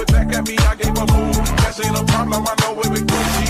it back at me, I gave a move. That ain't a problem, I know where we go.